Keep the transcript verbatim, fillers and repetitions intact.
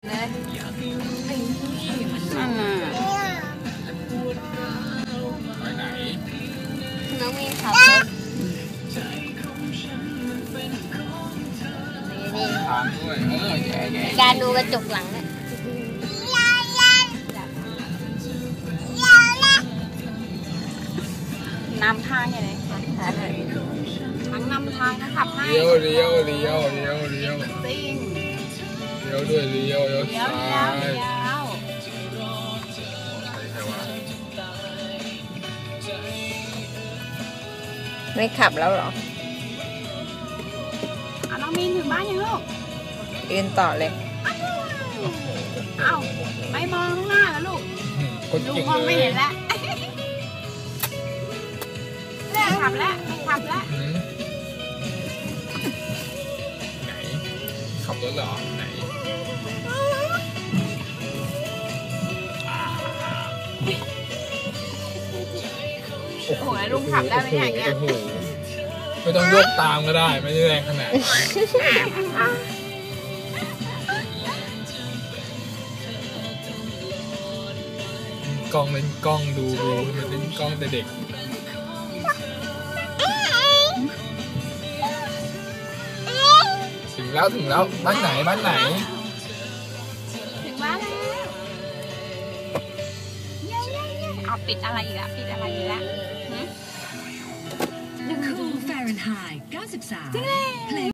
นั่นน่ะไปไหนน้องมีขับรถนี่ทางด้วยเออแย่แย่การดูกระจกหลังเนี่ยนำทางอย่างไรทั้งนำทางทั้งขับให้เลี้ยวเลี้ยวเลี้ยวเลี้ยวเลี้ยวซิ่งเลี้ยวด้วยเลี้ยวเลี้ยวซ้ายเลี้ยวใครวะไม่ขับแล้วเหรอเอาน้องมีนถึงบ้านยังลูกยืนต่อเลยเอ้าไม่มองข้างหน้าแล้วลูกลุงมองไม่เห็นแล้วไม่ขับแล้วไม่ขับแล้วไหนขับรถเหรอไหนโอ้โหลุงขับได้ไหมอย่างเงี้ยไม่ต้องยกตามก็ได้ไม่ได้แรงขนาดกล้องเล่นกล้องดูดูมันเล่นกล้องแต่เด็กถึงแล้วถึงแล้วบ้านไหนบ้านไหนถึงบ้านแล้วเอาปิดอะไรอีกอะปิดอะไรอีกละคูลฟาเรนไฮต์เก้าสิบสาม